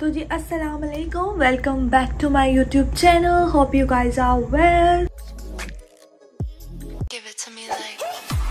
तो जी अस्सलाम वालेकुम, welcome back to my YouTube channel. Hope you guys are well. Give it to me like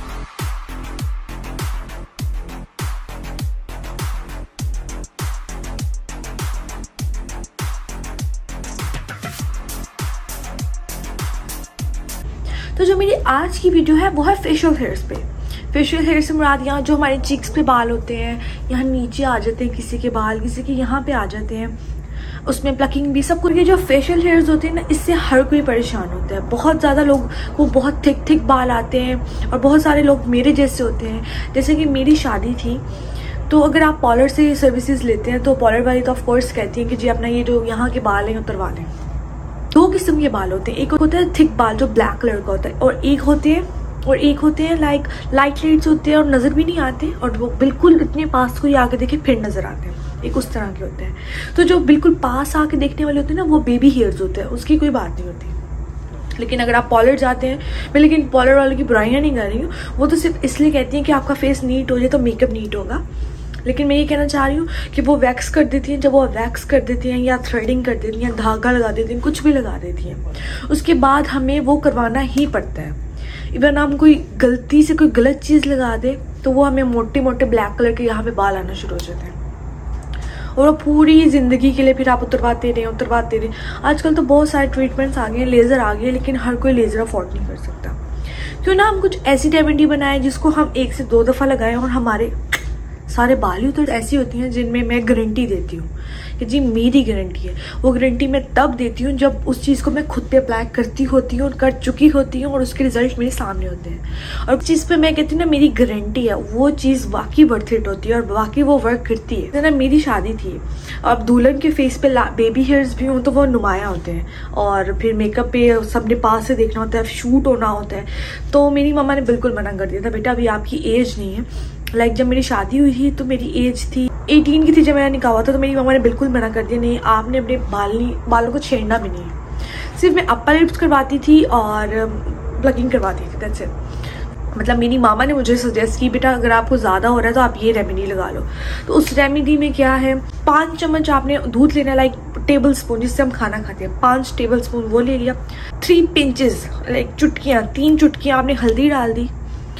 तो जो मेरी आज की वीडियो है वो है फेशियल हेयर्स पे। फेशियल हेयर से मुराद यहाँ जो हमारे चीक्स पे बाल होते हैं, यहाँ नीचे आ जाते हैं किसी के बाल, किसी के यहाँ पे आ जाते हैं, उसमें प्लकिंग भी सब कुछ। ये जो फेशियल हेयर्स होते हैं ना, इससे हर कोई परेशान होता है। बहुत ज़्यादा लोग को बहुत थिक बाल आते हैं और बहुत सारे लोग मेरे जैसे होते हैं। जैसे कि मेरी शादी थी, तो अगर आप पार्लर से सर्विसेज लेते हैं तो पार्लर वाली तो ऑफकोर्स कहती हैं कि जी अपना ये जो यहाँ के बाल हैं उतरवा लें। दो किस्म के बाल होते हैं, एक होता है थिक बाल जो ब्लैक कलर का होता है, और एक होते हैं लाइक लाइट शेड्स होते हैं और नज़र भी नहीं आते, और वो बिल्कुल इतने पास कोई आके देखे फिर नज़र आते हैं। एक उस तरह के होते हैं। तो जो बिल्कुल पास आके देखने वाले होते हैं ना, वो बेबी हेयर्स होते हैं, उसकी कोई बात नहीं होती। लेकिन अगर आप पार्लर जाते हैं, मैं लेकिन पार्लर वालों की बुराइयाँ नहीं कर रही हूँ, वो तो सिर्फ इसलिए कहती हैं कि आपका फेस नीट हो जाए तो मेकअप नीट होगा। लेकिन मैं ये कहना चाह रही हूँ कि वो वैक्स कर देती हैं। जब वो वैक्स कर देती हैं या थ्रेडिंग कर देती हैं, धागा लगा देती हैं, कुछ भी लगा देती हैं, उसके बाद हमें वो करवाना ही पड़ता है। इवन हम कोई गलती से कोई गलत चीज़ लगा दे तो वो हमें मोटे मोटे ब्लैक कलर के यहाँ पे बाल आना शुरू हो जाते हैं, और वो पूरी ज़िंदगी के लिए फिर आप उतरवाते रहे। आजकल तो बहुत सारे ट्रीटमेंट्स आ गए हैं, लेज़र आ गए हैं, लेकिन हर कोई लेज़र अफोर्ड नहीं कर सकता। क्यों ना हम कुछ ऐसी रेमेडी बनाएं जिसको हम 1 से 2 दफ़ा लगाएं और हमारे सारे बाल ही तो ऐसी होती हैं जिनमें मैं गारंटी देती हूँ कि जी मेरी गारंटी है। वो गारंटी मैं तब देती हूँ जब उस चीज़ को मैं खुद पे अप्लाई करती होती हूँ और कर चुकी होती हूँ और उसके रिजल्ट मेरे सामने होते हैं। और चीज़ पे मैं कहती हूँ ना मेरी गारंटी है, वो चीज़ वाकई वर्थ इट होती है और वाकई वो वर्क करती है। ना मेरी शादी थी, अब दुल्हन के फेस पे बेबी हेयर्स भी हों तो वो नुमाया होते हैं, और फिर मेकअप पे सबने पास से देखना होता है, शूट होना होता है। तो मेरी मम्मा ने बिल्कुल मना कर दिया था, बेटा अभी आपकी एज नहीं है। लाइक जब मेरी शादी हुई थी तो मेरी एज थी 18 की थी जब मेरा निकाह हुआ था, तो मेरी मम्मा ने बिल्कुल मना कर दिया, नहीं आपने अपने बालों को छेड़ना भी नहीं है। सिर्फ मैं अपर लिप्स करवाती थी और प्लकिंग करवाती थी, दैट्स इट। मतलब मेरी मामा ने मुझे सजेस्ट की बेटा अगर आपको ज़्यादा हो रहा है तो आप ये रेमेडी लगा लो। तो उस रेमेडी में क्या है, 5 चम्मच आपने दूध लेना, लाइक टेबल स्पून जिससे हम खाना खाते हैं, 5 टेबल स्पून वो ले लिया। 3 पिंचेस लाइक चुटकियाँ, 3 चुटकियाँ आपने हल्दी डाल दी।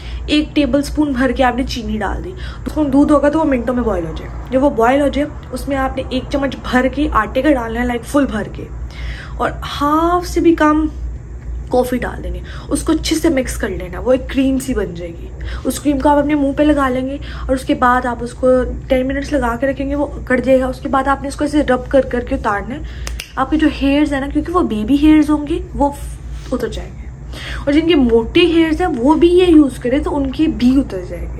1 टेबल स्पून भर के आपने चीनी डाल दी। तो दूध होगा तो वो मिनटों में बॉयल हो जाए। जब वो बॉयल हो जाए उसमें आपने 1 चम्मच भर के आटे का डालना है, लाइक फुल भर के, और हाफ से भी कम कॉफ़ी डाल देनी। उसको अच्छे से मिक्स कर लेना, वो एक क्रीम सी बन जाएगी। उस क्रीम को आप अपने मुंह पे लगा लेंगे और उसके बाद आप उसको 10 मिनट्स लगा के रखेंगे, वो कट जाएगा। उसके बाद आपने इसको ऐसे रब कर करके उतारना है। आपके जो हेयर्स है ना, क्योंकि वो बेबी हेयर्स होंगे, वो उतर जाएंगे, और जिनके मोटे हेयर्स हैं वो भी ये यूज़ करें तो उनके भी उतर जाएंगे।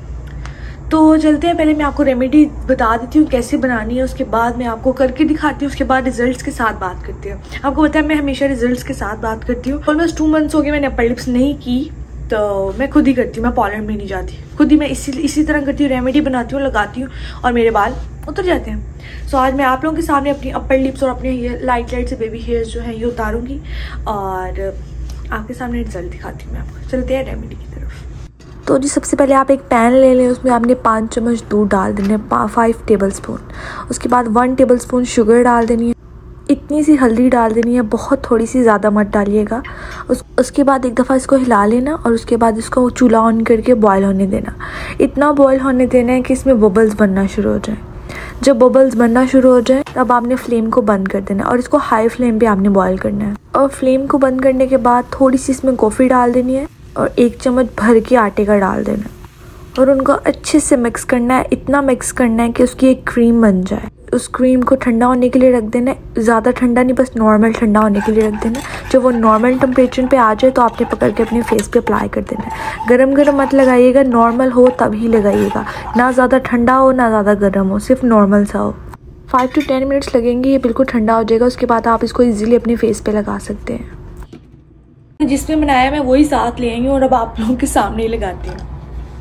तो चलते हैं, पहले मैं आपको रेमेडी बता देती हूँ कैसे बनानी है, उसके बाद मैं आपको करके दिखाती हूँ, उसके बाद रिजल्ट्स के साथ बात करती हूँ। आपको पता है मैं हमेशा रिजल्ट्स के साथ बात करती हूँ। ऑलमोस्ट 2 मंथ्स हो गए मैंने अपर लिप्स नहीं की, तो मैं खुद ही करती हूँ, मैं पार्लर में नहीं जाती, खुद ही मैं इसी तरह करती हूँ, रेमेडी बनाती हूँ, लगाती हूँ और मेरे बाल उतर जाते हैं। सो आज मैं आप लोगों के सामने अपनी अपर लिप्स और अपने हेयर लाइट से बेबी हेयर्स जो हैं ये उतारूँगी और आपके सामने रिजल्ट दिखाती हूँ मैं आपको। चलते हैं रेमेडी की तरफ। तो जी सबसे पहले आप एक पैन ले लें, उसमें आपने 5 चम्मच दूध डाल देने, 5 टेबल स्पून। उसके बाद 1 टेबल स्पून शुगर डाल देनी है, इतनी सी हल्दी डाल देनी है, बहुत थोड़ी सी, ज़्यादा मत डालिएगा। उसके बाद एक दफ़ा इसको हिला लेना और उसके बाद इसको चूल्हा ऑन करके बॉयल होने देना। इतना बॉयल होने देना है कि इसमें बबल्स बनना शुरू हो जाए। जब बबल्स बनना शुरू हो जाए तब आपने फ्लेम को बंद कर देना और इसको हाई फ्लेम पे आपने बॉयल करना है। और फ्लेम को बंद करने के बाद थोड़ी सी इसमें कॉफ़ी डाल देनी है और 1 चम्मच भर के आटे का डाल देना है और उनको अच्छे से मिक्स करना है। इतना मिक्स करना है कि उसकी एक क्रीम बन जाए। उस क्रीम को ठंडा होने के लिए रख देना है, ज़्यादा ठंडा नहीं, बस नॉर्मल ठंडा होने के लिए रख देना है। जब वो नॉर्मल टेम्परेचर पे आ जाए तो आपने पकड़ के अपने फेस पे अप्लाई कर देना है। गरम मत लगाइएगा, नॉर्मल हो तभी लगाइएगा, ना ज़्यादा ठंडा हो ना ज़्यादा गर्म हो, सिर्फ नॉर्मल सा हो। 5 to 10 मिनट्स लगेंगे, ये बिल्कुल ठंडा हो जाएगा। उसके बाद आप इसको ईजिली अपने फेस पे लगा सकते हैं। जिसमें बनाया मैं वही साथ ले आई हूँ और अब आप लोगों के सामने ही लगाती हूँ।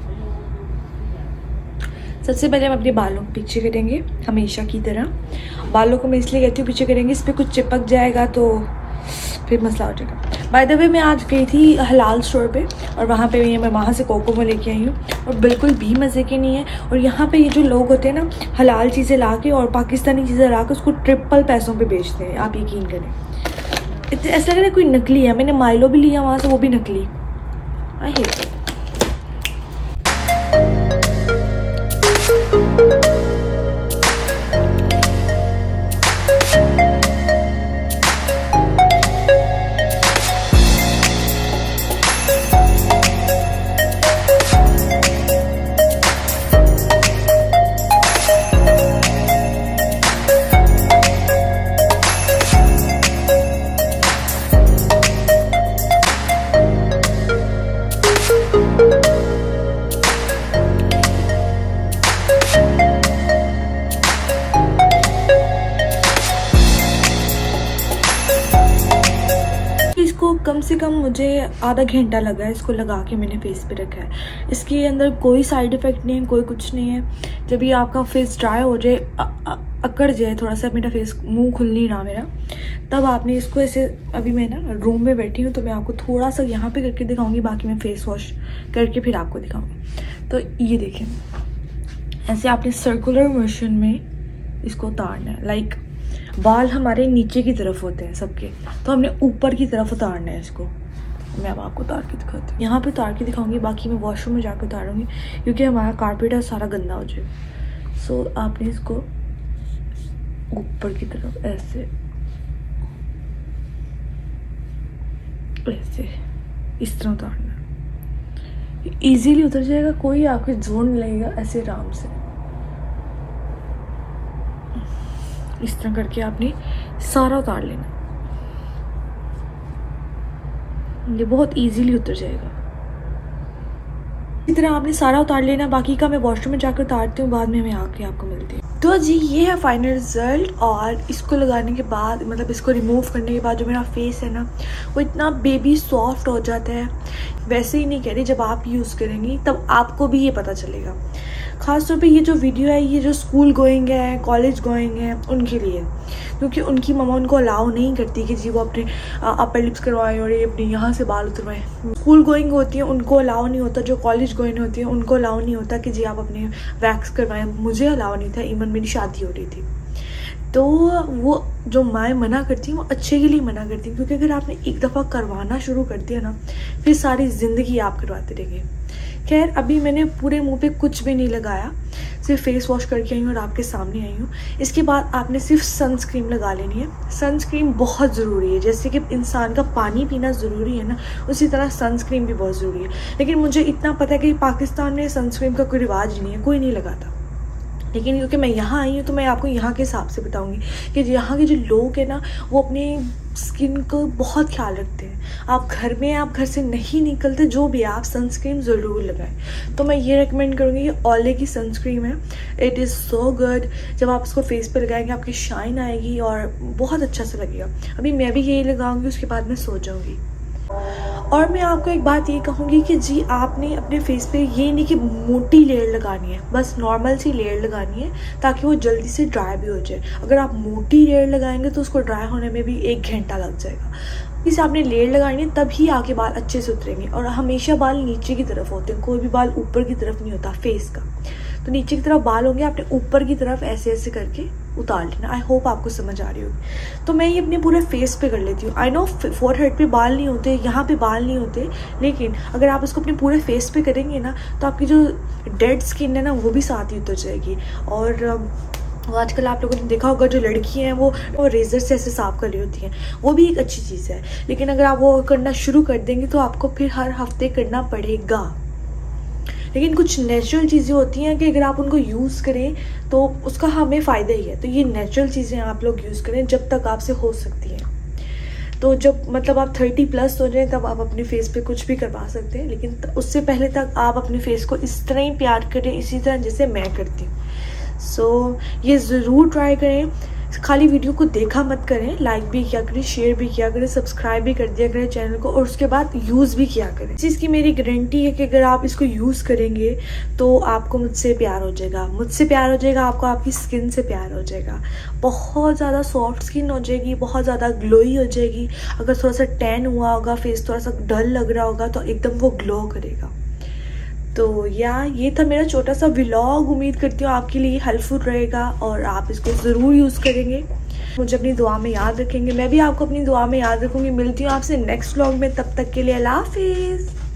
सबसे पहले हम अपने बालों को पीछे करेंगे, हमेशा की तरह। बालों को मैं इसलिए कहती हूँ पीछे करेंगे, इस पर कुछ चिपक जाएगा तो फिर मसला हो जाएगा। बाय द वे मैं आज गई थी हलाल स्टोर पे और वहाँ पे मैं वहाँ से कोकोमो लेके आई हूँ और बिल्कुल भी मज़े की नहीं है। और यहाँ पे ये जो लोग होते हैं ना, हलाल चीज़ें ला के और पाकिस्तानी चीज़ें ला के उसको ट्रिपल पैसों पे बेचते हैं, आप यकीन करें। इतने ऐसा लग रहा है कोई नकली है। मैंने माइलो भी लिया वहाँ से, वो भी नकली। I hate it. कम से कम मुझे आधा घंटा लगा है इसको लगा के मैंने फेस पे रखा है। इसके अंदर कोई साइड इफ़ेक्ट नहीं है, कोई कुछ नहीं है। जब ये आपका फेस ड्राई हो जाए, अकड़ जाए थोड़ा सा, मेरा फेस मुंह खुल नहीं रहा मेरा, तब आपने इसको ऐसे, अभी मैं ना रूम में बैठी हूँ तो मैं आपको थोड़ा सा यहाँ पे करके दिखाऊंगी, बाकी मैं फेस वॉश करके फिर आपको दिखाऊंगी। तो ये देखें, ऐसे आपने सर्कुलर मोशन में इसको उतारना है। लाइक बाल हमारे नीचे की तरफ होते हैं सबके, तो हमने ऊपर की तरफ उतारना है इसको। मैं अब आपको उतार के दिखाती हूँ, यहाँ पे उतार के दिखाऊंगी, बाकी मैं वॉशरूम में जाकर उतारूंगी क्योंकि हमारा कारपेट है सारा गंदा हो जाए। सो आपने इसको ऊपर की तरफ ऐसे ऐसे इस तरह उतारना, इजीली उतर जाएगा, कोई आपके जोर नहीं लगेगा। ऐसे आराम से इस तरह करके आपने सारा उतार लेना, ये बहुत इजीली उतर जाएगा। इस तरह आपने सारा उतार लेना, बाकी का मैं वॉशरूम में जाकर उतारती हूँ, बाद में मैं आके आपको मिलती हूँ। तो जी ये है फाइनल रिजल्ट। और इसको लगाने के बाद, मतलब इसको रिमूव करने के बाद जो मेरा फेस है ना, वो इतना बेबी सॉफ्ट हो जाता है। वैसे ही नहीं कह रही, जब आप यूज़ करेंगी तब आपको भी ये पता चलेगा। ख़ासतौर पे ये जो वीडियो है, ये जो स्कूल गोइंग है, कॉलेज गोइंग है, उनके लिए, क्योंकि उनकी मम्मा उनको अलाउ नहीं करती कि जी वो अपने अपर लिप्स करवाएं और ये अपने यहाँ से बाल उतरवाएं। स्कूल गोइंग होती है उनको अलाउ नहीं होता, जो कॉलेज गोइंग होती है उनको अलाउ नहीं होता कि जी आप अपने वैक्स करवाएं। मुझे अलाउ नहीं था, इवन मेरी शादी हो रही थी। तो वो जो माएँ मना करती हैं वो अच्छे के लिए मना करती हैं, क्योंकि अगर आपने एक दफ़ा करवाना शुरू कर दिया ना, फिर सारी ज़िंदगी आप करवाते रहेंगे। खैर अभी मैंने पूरे मुंह पे कुछ भी नहीं लगाया, सिर्फ फेस वॉश करके आई हूँ और आपके सामने आई हूँ। इसके बाद आपने सिर्फ सनस्क्रीन लगा लेनी है। सनस्क्रीन बहुत ज़रूरी है, जैसे कि इंसान का पानी पीना ज़रूरी है ना, उसी तरह सनस्क्रीन भी बहुत ज़रूरी है। लेकिन मुझे इतना पता है कि पाकिस्तान में सनस्क्रीन का कोई रिवाज नहीं है, कोई नहीं लगाता। लेकिन क्योंकि मैं यहाँ आई हूँ तो मैं आपको यहाँ के हिसाब से बताऊँगी कि यहाँ के जो लोग हैं ना, वो अपने स्किन को बहुत ख्याल रखते हैं। आप घर में, आप घर से नहीं निकलते, जो भी आप सनस्क्रीन ज़रूर लगाएं। तो मैं ये रेकमेंड करूँगी कि ओले की सनस्क्रीन है, इट इज़ सो गुड। जब आप इसको फेस पे लगाएंगे आपकी शाइन आएगी और बहुत अच्छा सा लगेगा। अभी मैं भी यही लगाऊंगी, उसके बाद मैं सो जाऊँगी। और मैं आपको एक बात ये कहूँगी कि जी आपने अपने फेस पे ये नहीं कि मोटी लेयर लगानी है, बस नॉर्मल सी लेयर लगानी है ताकि वो जल्दी से ड्राई भी हो जाए। अगर आप मोटी लेयर लगाएंगे तो उसको ड्राई होने में भी 1 घंटा लग जाएगा। इसे आपने लेयर लगानी है, तभी आगे बाल अच्छे से उतरेंगे। और हमेशा बाल नीचे की तरफ होते हैं, कोई भी बाल ऊपर की तरफ नहीं होता फेस का। तो नीचे की तरफ बाल होंगे, आपने ऊपर की तरफ ऐसे ऐसे करके उतार लेना। आई होप आपको समझ आ रही होगी। तो मैं ये अपने पूरे फेस पे कर लेती हूँ। आई नो फोरहेड पे बाल नहीं होते, यहाँ पे बाल नहीं होते, लेकिन अगर आप इसको अपने पूरे फेस पे करेंगे ना तो आपकी जो डेड स्किन है ना वो भी साथ ही उतर जाएगी। और आजकल आप लोगों ने देखा होगा जो लड़की हैं वो रेजर से ऐसे साफ कर रही होती हैं, वो भी एक अच्छी चीज़ है। लेकिन अगर आप वो करना शुरू कर देंगे तो आपको फिर हर हफ्ते करना पड़ेगा। लेकिन कुछ नेचुरल चीज़ें होती हैं कि अगर आप उनको यूज़ करें तो उसका हमें फ़ायदा ही है। तो ये नेचुरल चीज़ें आप लोग यूज़ करें जब तक आपसे हो सकती हैं। तो जब मतलब आप 30+ हो जाएं तब आप अपने फेस पे कुछ भी करवा सकते हैं, लेकिन उससे पहले तक आप अपने फेस को इस तरह ही प्यार करें, इसी तरह जैसे मैं करती हूँ। सो ये ज़रूर ट्राई करें। खाली वीडियो को देखा मत करें, लाइक भी किया करें, शेयर भी किया करें, सब्सक्राइब भी कर दिया करें चैनल को, और उसके बाद यूज़ भी किया करें। इस चीज़ की मेरी गारंटी है कि अगर आप इसको यूज़ करेंगे तो आपको मुझसे प्यार हो जाएगा, मुझसे प्यार हो जाएगा, आपको आपकी स्किन से प्यार हो जाएगा, बहुत ज़्यादा सॉफ्ट स्किन हो जाएगी, बहुत ज़्यादा ग्लोई हो जाएगी। अगर थोड़ा सा टैन हुआ होगा, फेस थोड़ा सा डल लग रहा होगा, तो एकदम वो ग्लो करेगा। तो ये था मेरा छोटा सा व्लॉग। उम्मीद करती हूँ आपके लिए हेल्पफुल रहेगा और आप इसको ज़रूर यूज़ करेंगे, मुझे अपनी दुआ में याद रखेंगे, मैं भी आपको अपनी दुआ में याद रखूँगी। मिलती हूँ आपसे नेक्स्ट व्लॉग में, तब तक के लिए अल्लाह हाफिज़।